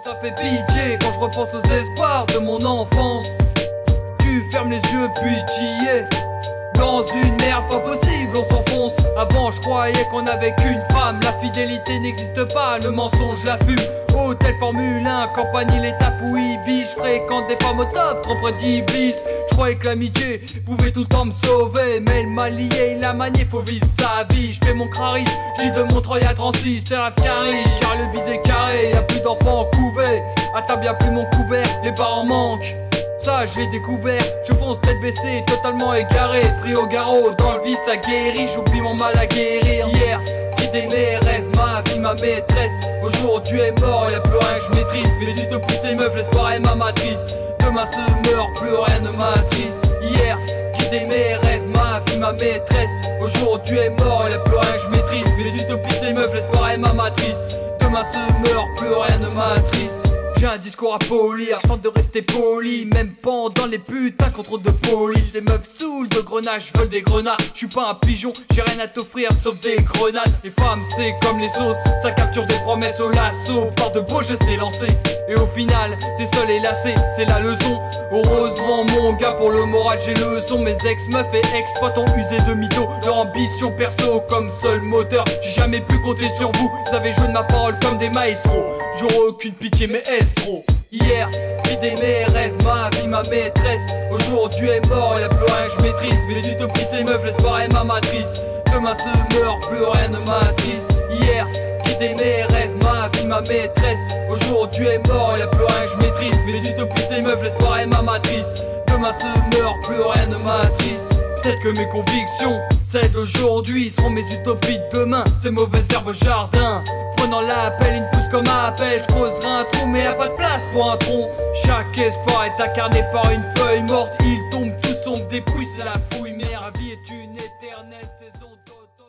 Ça fait pitié quand je repense aux espoirs de mon enfance. Tu fermes les yeux puis t'y es. Dans une ère pas possible on s'enfonce. Avant je croyais qu'on avait qu'une femme. La fidélité n'existe pas, le mensonge la fume. Hôtel Formule 1, campagne l'étape où Ibis. Je fréquente des femmes au top, trop près d'Iblis. Je croyais que l'amitié pouvait tout le temps me sauver. Mais le m'a lié, il a manié, faut vivre sa vie. Je fais mon crari, j'y de Montreuil à 36. C'est rêve carré, car le bis est carré. Y'a plus d'enfants couvés, à table y'a plus mon couvert. Les parents manquent, ça je l'ai découvert. Je fonce tête baissée, totalement égaré. Pris au garrot, dans le vice aguerri. J'oublie mon mal à guérir. Hier, guidé mes rêves, ma vie, ma maîtresse. Aujourd'hui est mort, y'a plus rien que je maîtrise. Les utopies, ces meufs, l'espoir est ma matrice. Demain se meurt, plus rien ne m'attriste. Hier, guidé mes rêves, ma vie, ma maîtresse. Aujourd'hui est mort, y'a plus rien que je maîtrise. Les utopies, ces meufs, l'espoir est ma matrice. Demain se meurt, plus rien ne m'attriste. J'ai un discours à polir, je tente de rester poli. Même pendant les putains contrôles de police. Les meufs saoulent de grenades, veulent des grenades. Je suis pas un pigeon, j'ai rien à t'offrir sauf des grenades. Les femmes c'est comme les os, ça capture des promesses au lasso. Par de beaux gestes lancés, et au final t'es seul et lassé, c'est la leçon. Heureusement mon gars, pour le moral j'ai le son. Mes ex-meufs et ex-potes ont usé de mythos. Leur ambition perso comme seul moteur. J'ai jamais pu compter sur vous, vous avez joué de ma parole comme des maestros. J'aurai aucune pitié mais estro. Hier, guidé mes rêves, ma vie, ma maîtresse. Aujourd'hui est mort, y'a plus rien que je maîtrise. Les utopies, ces meufs, l'espoir est ma matrice. Demain se meurt, plus rien ne m'attriste. Hier, guidé mes rêves, ma vie, ma maîtresse. Aujourd'hui est mort, y'a plus rien que je maîtrise. Les utopies, ces meufs, l'espoir est ma matrice. Demain se meurt, plus rien ne m'attriste. Peut-être que mes convictions, celles d'aujourd'hui, seront mes utopies de demain. Ces mauvaises herbes au jardin, prenant l'appel, une pousse comme appel. Je creuserai un trou mais y'a pas de place pour un tronc. Chaque espoir est incarné par une feuille morte. Il tombe tout sombre, dépouille, c'est la fouille. Mais la vie est une éternelle saison d'automne.